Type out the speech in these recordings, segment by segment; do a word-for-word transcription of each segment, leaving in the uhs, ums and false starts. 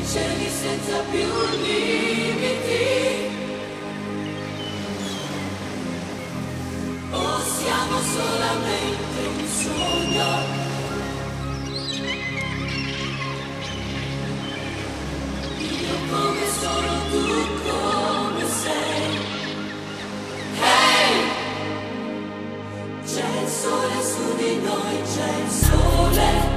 cieli senza più limiti, o siamo solamente un sogno? Io come sono, tu come sei. Hey! C'è il sole su di noi, c'è il sole.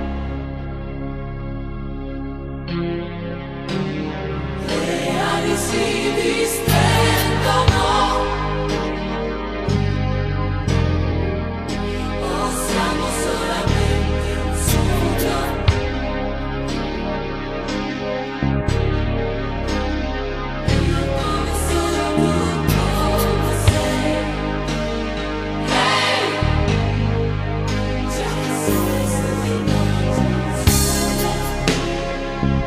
Si distendono, o siamo solamente un sogno? Io come sono, tu come sei. Hey! C'è il sole su di noi, c'è il sole.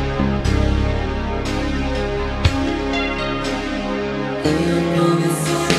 Come sono